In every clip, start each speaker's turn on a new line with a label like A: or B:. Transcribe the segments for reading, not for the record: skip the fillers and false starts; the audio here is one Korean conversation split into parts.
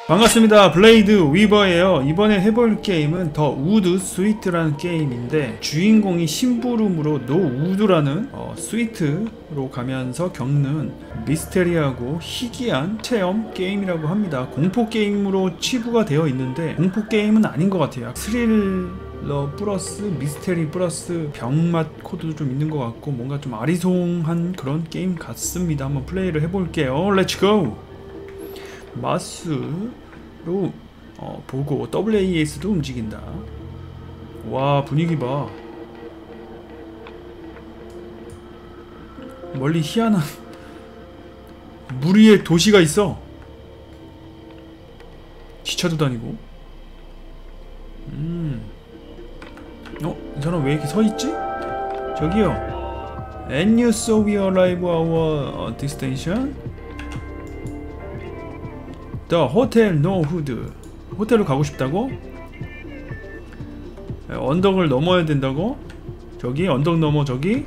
A: 반갑습니다. 블레이드 위버예요. 이번에 해볼 게임은 더 우드 스위트라는 게임인데 주인공이 심부름으로 노 우드라는 스위트로 가면서 겪는 미스테리하고 희귀한 체험 게임이라고 합니다. 공포 게임으로 치부가 되어 있는데 공포 게임은 아닌 것 같아요. 스릴러 플러스 미스테리 플러스 병맛 코드도 좀 있는 것 같고 뭔가 좀 아리송한 그런 게임 같습니다. 한번 플레이를 해볼게요. 렛츠고! 마스로 보고 WAS도 움직인다. 와, 분위기 봐. 멀리 희한한 물 위에 도시가 있어. 기차도 다니고. 이 사람 왜 이렇게 서있지? 저기요. And you saw we arrive our destination? The Hotel No Hood. 호텔로 가고 싶다고? 언덕을 넘어야 된다고? 저기 언덕 넘어 저기?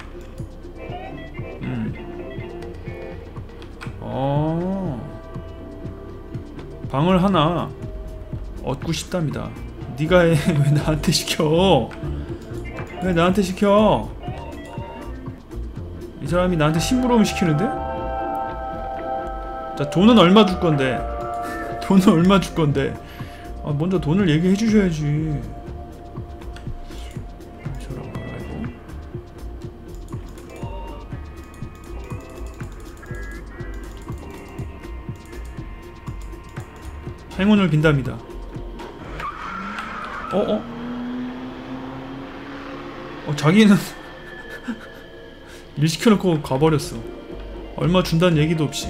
A: 방을 하나 얻고 싶답니다. 네가 해. 왜 나한테 시켜? 왜 나한테 시켜? 이 사람이 나한테 심부름 시키는데? 자, 돈은 얼마 줄 건데? 돈은 얼마 줄 건데? 먼저 돈을 얘기해 주셔야지. 저런 거라고. 행운을 빈답니다. 자기는 일 시켜놓고 가버렸어. 얼마 준다는 얘기도 없이.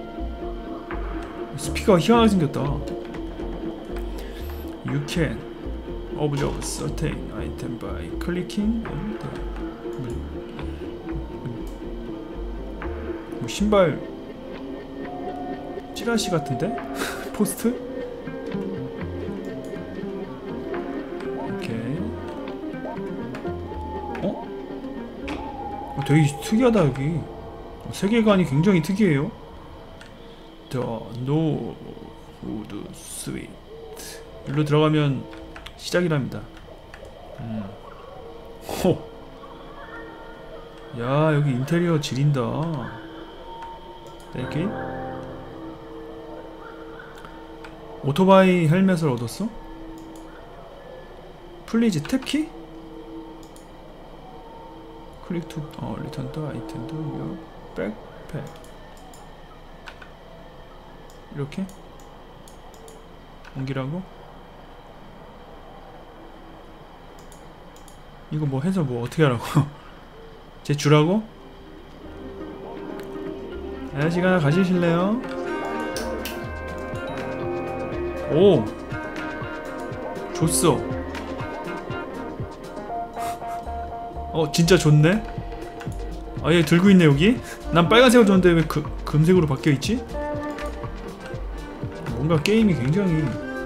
A: 스피커가 희한하게 생겼다. You can observe certain item by clicking on the 뭐 신발 찌라시 같은데? 포스트? 오케이. 되게 특이하다 여기. 세계관이 굉장히 특이해요. The No Wood Suite. 일로 들어가면 시작이랍니다. 호. 야, 여기 인테리어 지린다. 이렇게 오토바이 헬멧을 얻었어? 플리즈 탭키? 클릭 투 리턴 더 아이템 투 요 백팩. 이렇게 옮기라고? 이거 뭐 해서 뭐 어떻게 하라고? 제 주라고? 아저씨가 하나 가지실래요? 오! 줬어. 진짜 좋네? 얘 들고 있네 여기? 난 빨간색으로 줬는데 왜 금색으로 바뀌어있지? 뭔가 게임이 굉장히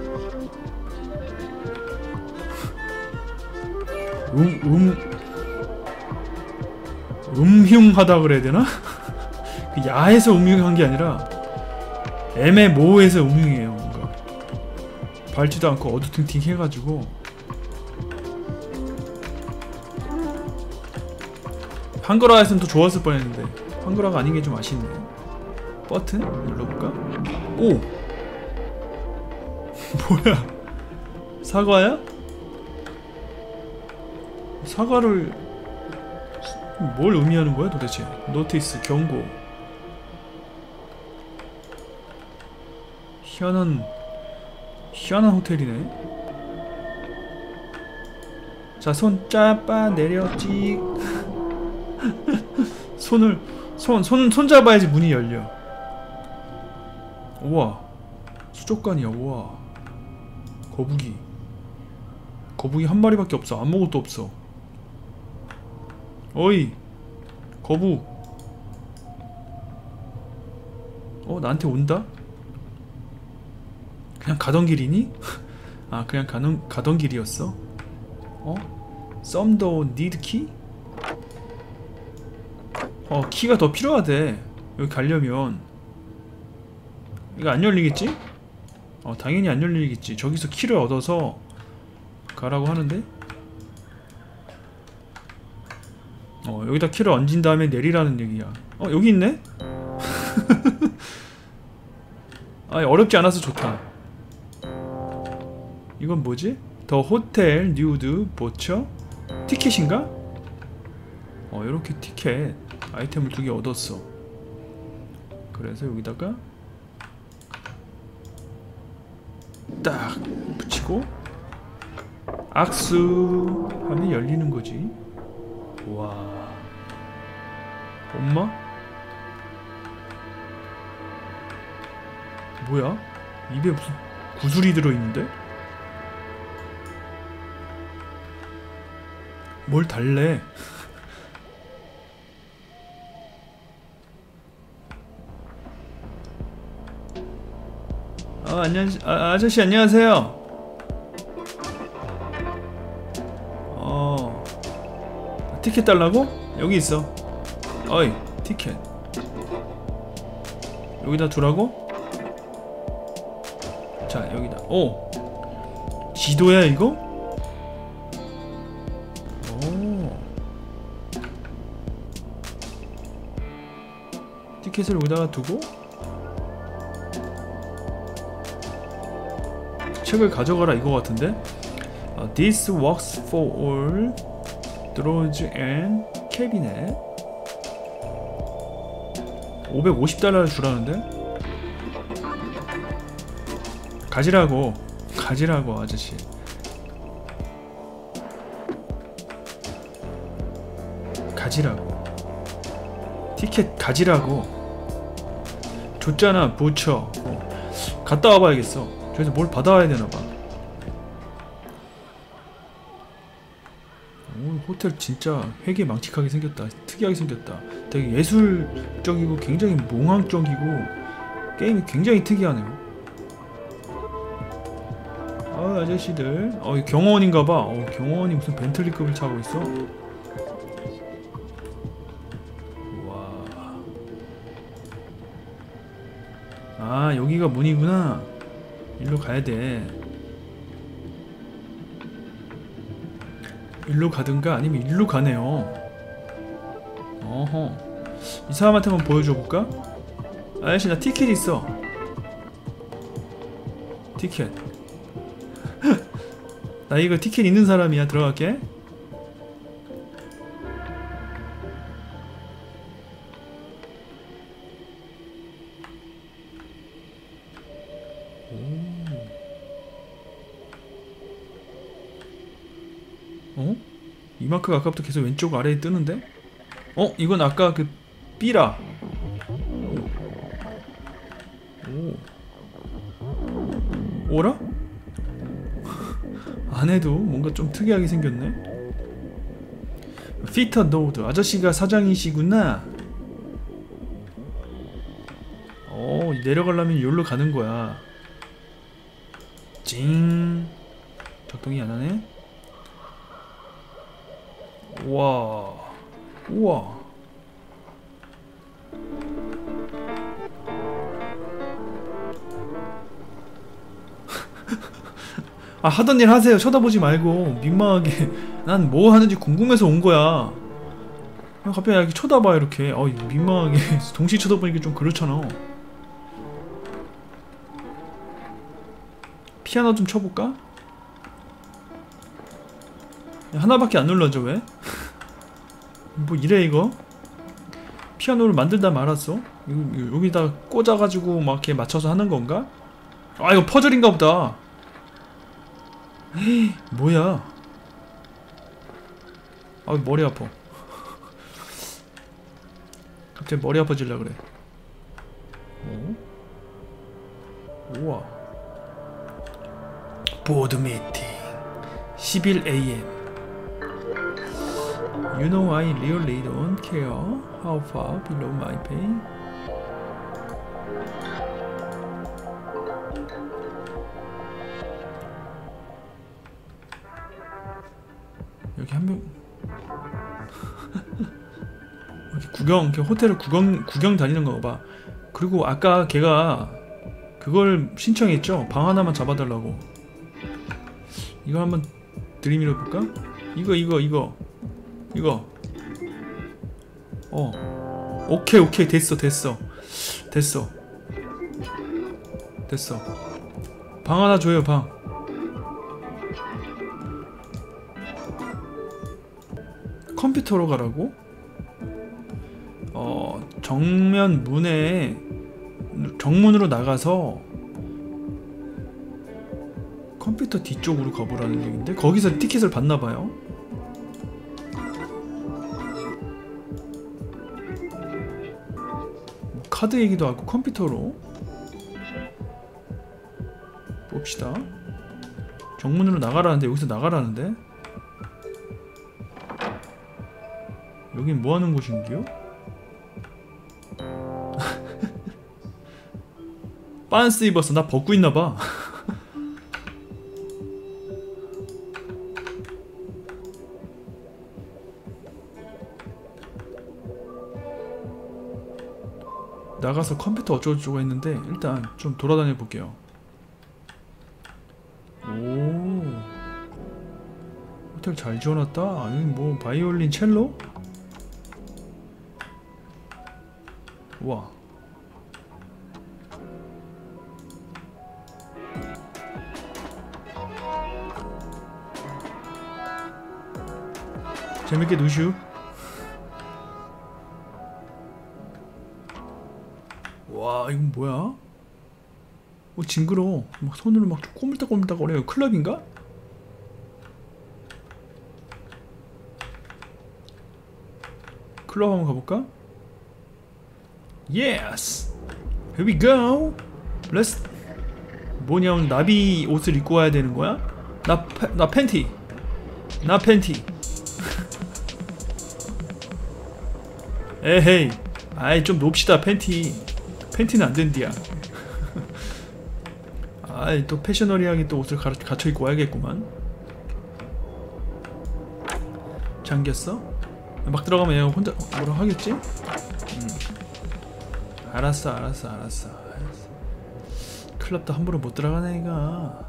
A: 음흉하다 그래야 되나? 야해서 음흉한 게 아니라 애매모호해서 음흉해요. 뭔가 밝지도 않고 어두팅팅 해가지고 한글화 했으면 더 좋았을 뻔했는데 한글화가 아닌 게 좀 아쉽네. 버튼 눌러볼까? 오! 뭐야? 사과야? 사과를 뭘 의미하는 거야 도대체? 노티스 경고. 희한한 호텔이네. 자, 손 짜빠 내려 찍. 손 잡아야지 문이 열려. 우와, 수족관이야. 우와, 거북이 한 마리밖에 없어. 아무것도 없어. 어이, 거북. 나한테 온다? 그냥 가던 길이니? 그냥 가던 길이었어? Some don't need key? 키가 더 필요하대. 여기 가려면. 이거 안 열리겠지? 당연히 안 열리겠지. 저기서 키를 얻어서 가라고 하는데 여기다 키를 얹은 다음에 내리라는 얘기야. 여기 있네? 어렵지 않아서 좋다. 이건 뭐지? 더 호텔 뉴드 보처? 티켓인가? 요렇게 티켓 아이템을 2개 얻었어. 그래서 여기다가 딱 붙이고 악수 하면 열리는 거지. 와, 엄마? 뭐야? 입에 무슨 구슬이 들어있는데? 뭘 달래? 아저씨 안녕하세요. 티켓 달라고? 여기 있어. 어이, 티켓. 여기다 두라고? 자, 여기다. 지도야 이거? 티켓을 여기다가 두고 책을 가져가라 이거 같은데? This works for all drawers and cabinet. 550달러를 주라는데? 가지라고 아저씨. 가지라고. 티켓 가지라고. 줬잖아 부처. 갔다 와봐야겠어. 저기서 뭘 받아와야 되나봐. 호텔 진짜 회계 망측하게 생겼다. 특이하게 생겼다. 되게 예술적이고 굉장히 몽환적이고 게임이 굉장히 특이하네요. 아저씨들. 경호원인가봐. 경호원이 무슨 벤틀리급을 차고 있어. 와. 여기가 문이구나. 일로 가야돼. 일로 가든가 아니면 일로 가네요. 어허. 이 사람한테 한번 보여줘볼까? 아저씨 나 티켓 있어. 티켓. 나 이거 티켓 있는 사람이야. 들어갈게. 이 마크가 아까부터 계속 왼쪽 아래에 뜨는데? 이건 아까 그 B라. 오라? 안에도 뭔가 좀 특이하게 생겼네. 피터 노드 아저씨가 사장이시구나. 내려가려면 여기로 가는 거야. 찡. 작동이 안 하네. 우와. 우와. 하던 일 하세요. 쳐다보지 말고. 민망하게. 난 뭐 하는지 궁금해서 온 거야. 갑자기 이렇게 쳐다봐 이렇게. 민망하게. 동시에 쳐다보니까 좀 그렇잖아. 피아노 좀 쳐볼까? 하나밖에 안 눌러져 왜? 뭐 이래 이거? 피아노를 만들다 말았어? 여기다 꽂아가지고 막 이렇게 맞춰서 하는 건가? 이거 퍼즐인가 보다. 에이, 뭐야? 머리 아파. 갑자기 머리 아파질라 그래. 우와. 보드 미팅 11am. You know I really don't care how far below my pay. 여기 한 명. 이렇게 호텔을 구경 다니는 거 봐. 그리고 아까 걔가 그걸 신청했죠. 방 하나만 잡아달라고. 이거 한번 들이밀어 볼까? 이거 오케이 됐어 방 하나 줘요. 방 컴퓨터로 가라고? 정면 문에 정문으로 나가서 컴퓨터 뒤쪽으로 가보라는 얘기인데 거기서 티켓을 받나봐요. 카드 얘기도 하고 컴퓨터로 봅시다. 정문으로 나가라는데 여기서 나가라는데 여긴 뭐하는 곳인데요? 빤스 입었어. 나 벗고 있나봐. 나가서 컴퓨터 어쩌고저쩌고 했는데 일단 좀 돌아다녀 볼게요. 오, 호텔 잘 지어놨다. 아니 뭐 바이올린 첼로? 우와. 재밌게 노슈. 와 이건 뭐야? 징그러워. 막 손으로 막 꼬물딱꼬물딱 거려요. 클럽인가? 클럽 한번 가볼까? Yes! Here we go! Let's... 뭐냐 오늘 나비 옷을 입고 와야 되는 거야? 나 팬티! 나 팬티! 에헤이 아이 좀 놉시다. 팬티는 안 된디야. 아이 또 패셔너리하게 또 옷을 갖춰 입고 와야겠구만. 잠겼어? 막 들어가면 얘가 혼자 뭐라 하겠지? 알았어. 클럽도 함부로 못 들어가네 얘가.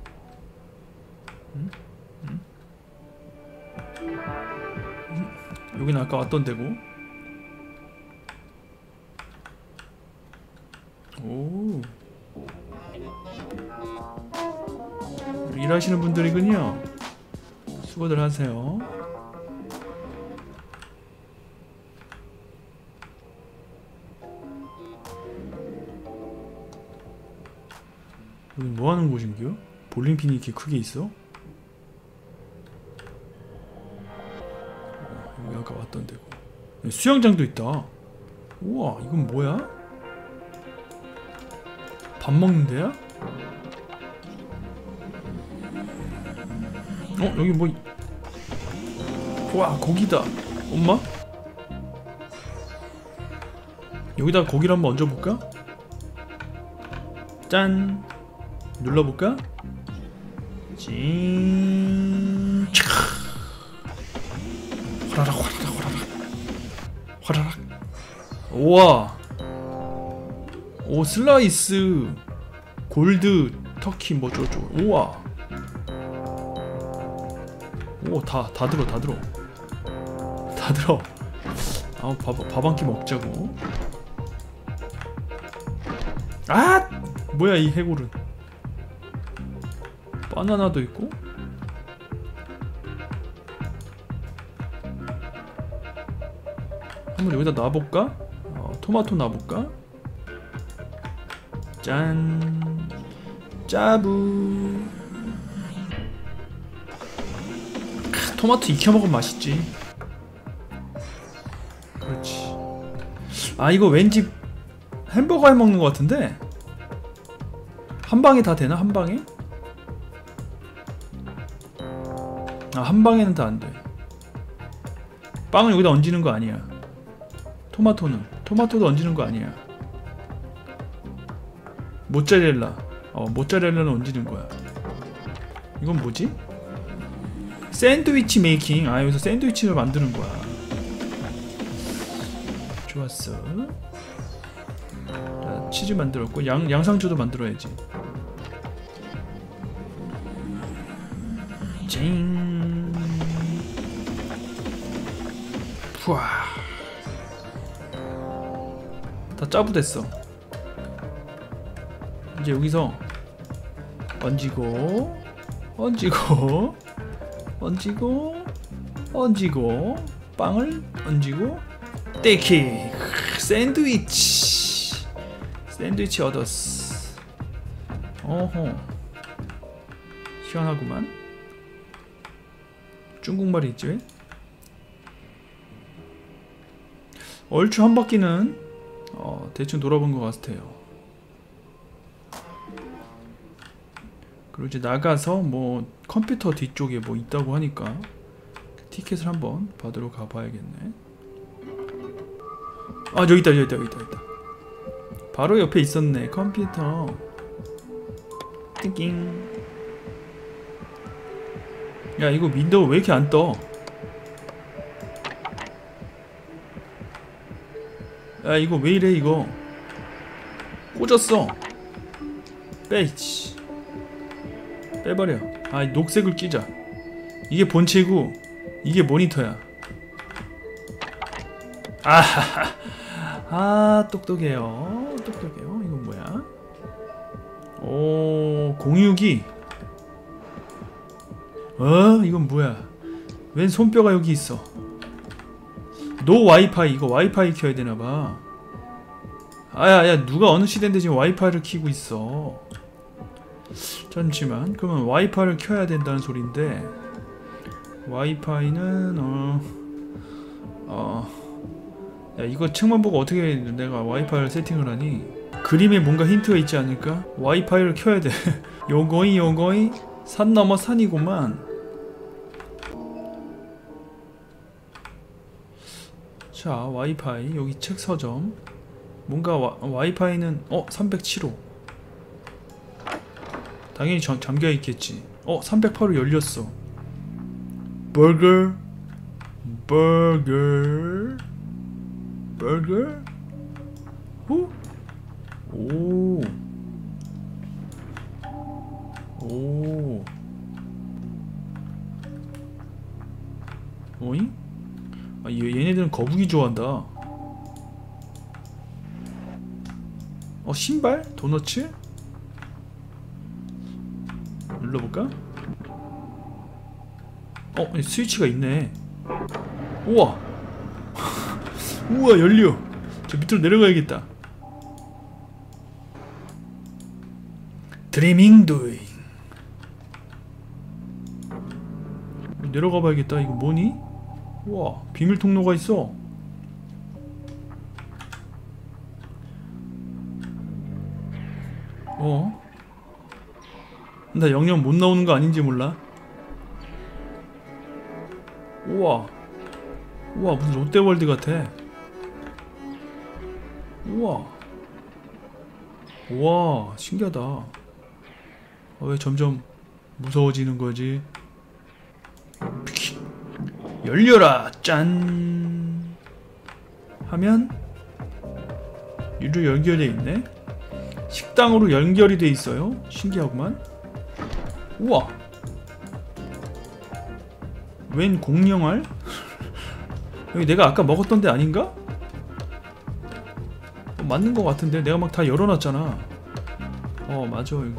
A: 여기는 아까 왔던 데고. 오, 일하시는 분들이군요. 수고들 하세요. 여기 뭐하는 곳인겨? 볼링핀이 이렇게 크게 있어? 여기 아까 왔던 데고. 수영장도 있다. 우와 이건 뭐야? 밥 먹는 데야? 여기 뭐. 와 고기다. 엄마? 여기다 고기를 한번 얹어볼까? 짠! 눌러볼까? 찡! 화라락 우와! 오 슬라이스 골드 터키 뭐 저쩌고. 우와. 오 다 들어. 아 밥 한 끼 먹자고. 아 뭐야 이 해골은. 바나나도 있고. 한번 여기다 놔볼까? 토마토 놔볼까? 짠 짜부. 토마토 익혀 먹으면 맛있지. 그렇지. 아 이거 왠지 햄버거 해 먹는 것 같은데. 한 방에 다 되나? 한 방에? 아 한 방에는 다 안 돼. 빵을 여기다 얹는 거 아니야. 토마토도 얹는 거 아니야. 모짜렐라. 모짜렐라는 얹는 거야. 이건 뭐지? 샌드위치 메이킹. 아 여기서 샌드위치를 만드는 거야. 좋았어. 자, 치즈 만들었고 양상추도 만들어야지. 징. 푸아. 다 짜부됐어. 이제 여기서 얹고 얹고 얹고 얹고 빵을 얹고 떼키. 샌드위치 얻었어. 어허, 시원하구만. 중국말이 있지. 얼추 한 바퀴는 대충 돌아본 것 같아요. 그리고 이제 나가서 뭐 컴퓨터 뒤쪽에 뭐 있다고 하니까 티켓을 한번 받으러 가봐야겠네. 아, 저기 있다. 바로 옆에 있었네, 컴퓨터. 띵띵. 야, 이거 윈도우 왜 이렇게 안 떠? 야, 이거 왜 이래, 이거. 꽂았어. 빼이치. 빼버려. 아, 녹색을 끼자. 이게 본체고 이게 모니터야. 아하하. 아, 똑똑해요. 이건 뭐야? 오, 공유기. 이건 뭐야? 웬 손뼈가 여기 있어? 노 와이파이. 이거 와이파이 켜야 되나봐. 야, 누가 어느 시대인데 지금 와이파이를 켜고 있어? 잠시만. 그러면 와이파이를 켜야 된다는 소린데, 와이파이는 야, 이거 책만 보고 어떻게 내가 와이파이를 세팅을 하니? 그림에 뭔가 힌트가 있지 않을까? 와이파이를 켜야 돼. 요거이 산 넘어 산이구만. 자, 와이파이. 여기 책 서점. 뭔가 와이파이는 307호. 당연히 잠겨 있겠지. 308호 열렸어. 버거. 후? 오. 어잉? 아, 얘네들은 거북이 좋아한다. 신발? 도너츠? 눌러볼까? 스위치가 있네. 우와. 우와, 열려. 저 밑으로 내려가야겠다. 드리밍 도잉. 내려가 봐야겠다. 이거 뭐니? 우와, 비밀 통로가 있어. 나 영영 못 나오는 거 아닌지 몰라. 우와, 무슨 롯데월드 같아. 우와, 신기하다. 왜 점점 무서워지는 거지? 열려라! 짠! 하면 유로 연결돼 있네? 식당으로 연결이 돼 있어요? 신기하구만. 우와! 웬 공룡알? 여기 내가 아까 먹었던 데 아닌가? 맞는 거 같은데? 내가 막 다 열어놨잖아. 맞아, 여기.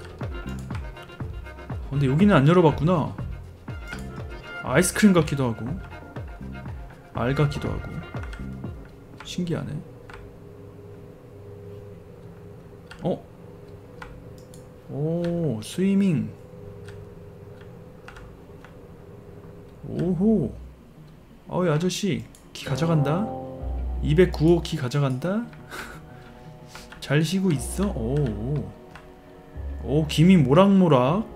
A: 근데 여기는 안 열어봤구나. 아이스크림 같기도 하고 알 같기도 하고. 신기하네. 오, 스위밍. 오호. 이 아저씨 키 가져간다. 209호 키 가져간다. 잘 쉬고 있어. 오, 김이 모락모락.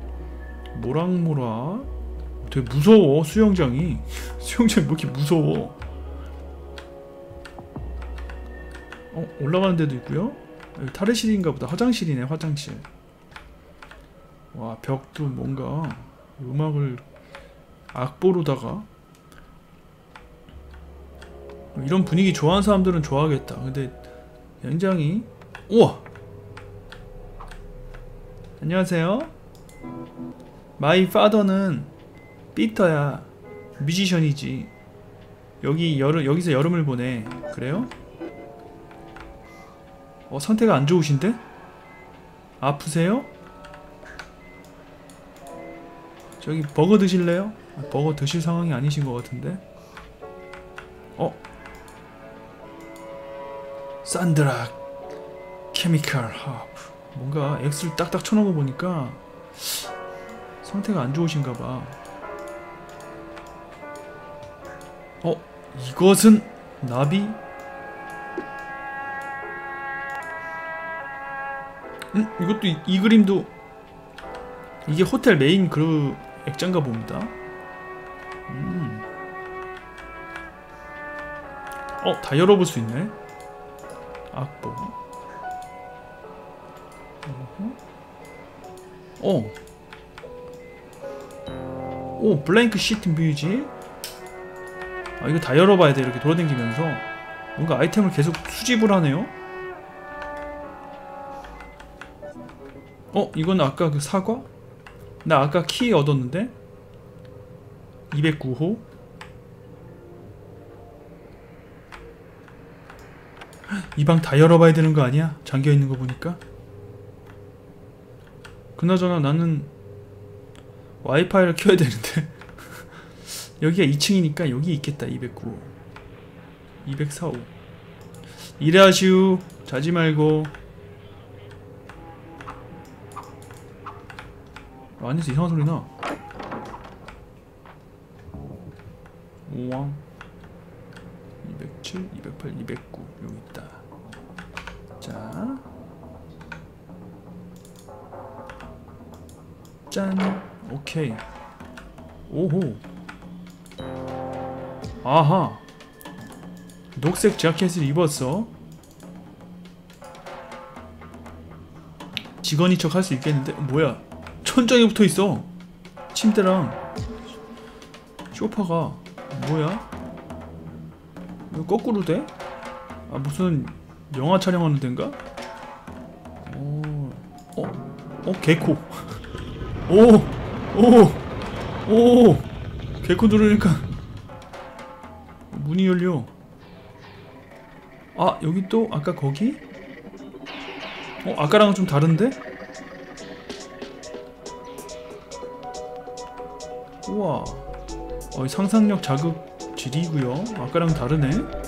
A: 되게 무서워. 수영장이 왜 이렇게 무서워? 올라가는 데도 있고요. 여기 탈의실인가 보다. 화장실이네, 화장실. 와, 벽도 뭔가 음악을 악보로다가. 이런 분위기 좋아하는 사람들은 좋아하겠다. 근데 굉장히 우와! 안녕하세요. 마이 파더는 피터야. 뮤지션이지. 여기서 여름을 보내. 그래요? 상태가 안 좋으신데? 아프세요? 저기 버거 드실래요? 버거 드실 상황이 아니신 것 같은데? 산드라 케미칼 하프. 뭔가 X를 딱딱 쳐놓은 거 보니까 상태가 안 좋으신가봐. 이것은 나비? 이것도 이 그림도 이게 호텔 메인 그 액자인가 봅니다. 다 열어볼 수 있네. 악보. 블랭크 시트 뮤직. 이거 다 열어봐야 돼. 이렇게 돌아다니면서 뭔가 아이템을 계속 수집을 하네요. 이건 아까 그 사과? 나 아까 키 얻었는데? 209호? 이 방 다 열어봐야 되는 거 아니야? 잠겨있는 거 보니까? 그나저나 나는 와이파이를 켜야 되는데 여기가 2층이니까 여기 있겠다. 209호 204호 일하시오. 자지 말고. 안에서 이상한 소리 나. 오왕 207, 208, 209 여기 있다. 자, 짠. 오케이. 오호. 아하. 녹색 자켓을 입었어. 직원인 척 할 수 있겠는데? 뭐야? 천장에 붙어있어. 침대랑 소파가. 뭐야? 이거 거꾸로 돼? 무슨 영화 촬영하는 데인가? 개코. 오! 개코 누르니까 문이 열려. 여기 또 아까 거기? 아까랑은 좀 다른데? 우와. 상상력 자극 질이고요. 아까랑 다르네.